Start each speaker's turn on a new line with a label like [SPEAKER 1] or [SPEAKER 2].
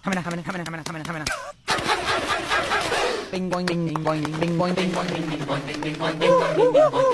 [SPEAKER 1] Bing boing bing bing boing bing boing bing boing bing boing bing boing bing boing bing boing bing boing.